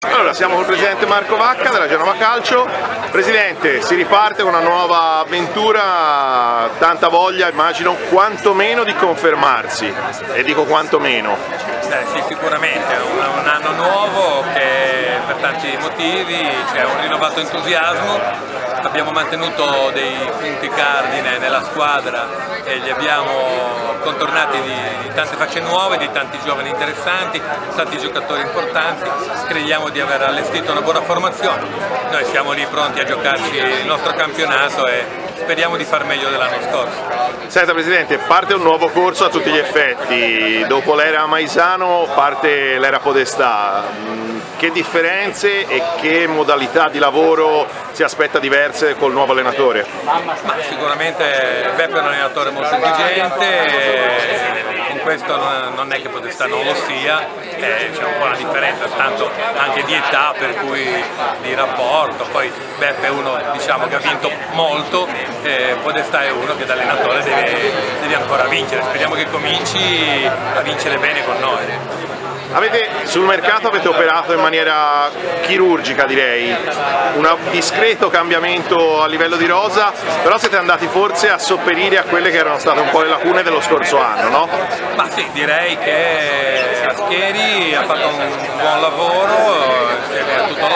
Allora, siamo col presidente Marco Vacca della Genova Calcio. Presidente, si riparte con una nuova avventura, tanta voglia, immagino, quantomeno di confermarsi, e dico quantomeno. Sì, sicuramente, è un anno nuovo che per tanti motivi c'è un rinnovato entusiasmo. Abbiamo mantenuto dei punti cardine nella squadra e li abbiamo contornati di tante facce nuove, di tanti giovani interessanti, tanti giocatori importanti. Crediamo di aver allestito una buona formazione. Noi siamo lì pronti a giocarci il nostro campionato e speriamo di far meglio dell'anno scorso. Senta Presidente, parte un nuovo corso a tutti gli effetti, dopo l'era Maisano parte l'era Podestà. Che differenze e che modalità di lavoro si aspetta diverse col nuovo allenatore? Ma sicuramente Beppe è un allenatore molto esigente, con questo non è che Podestà non lo sia, c'è un po' una differenza, tanto anche di età, per cui di rapporto. Poi Beppe è uno, diciamo, che ha vinto molto, Podestà è uno che da allenatore deve ancora vincere. Speriamo che cominci a vincere bene con noi. Sul mercato avete operato in maniera chirurgica, direi, un discreto cambiamento a livello di rosa, però siete andati forse a sopperire a quelle che erano state un po' le lacune dello scorso anno, no? Ma sì, direi che Ascheri ha fatto un buon lavoro, insieme a tutto lo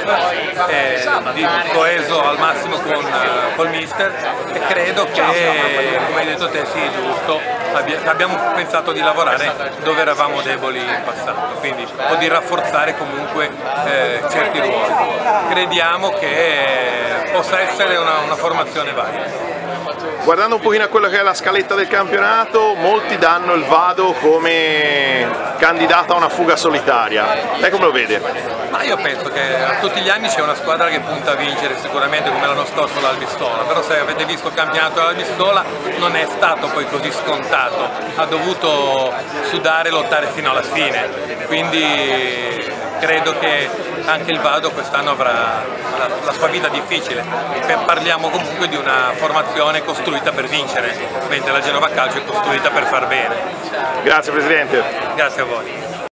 staff, coeso al massimo con il mister, e credo che, come hai detto te, sia giusto. Abbiamo pensato di lavorare dove eravamo deboli in passato, quindi o di rafforzare comunque certi ruoli. Crediamo che possa essere una formazione valida. Guardando un pochino a quello che è la scaletta del campionato, molti danno il Vado come candidato a una fuga solitaria. Lei come lo vede? Ma io penso che tutti gli anni c'è una squadra che punta a vincere sicuramente, come l'anno scorso l'Albistola, però se avete visto il campionato dell'Albistola non è stato poi così scontato, ha dovuto sudare e lottare fino alla fine, quindi credo che anche il Vado quest'anno avrà la sua vita difficile. Parliamo comunque di una formazione costruita per vincere, mentre la Genova Calcio è costruita per far bene. Grazie Presidente. Grazie a voi.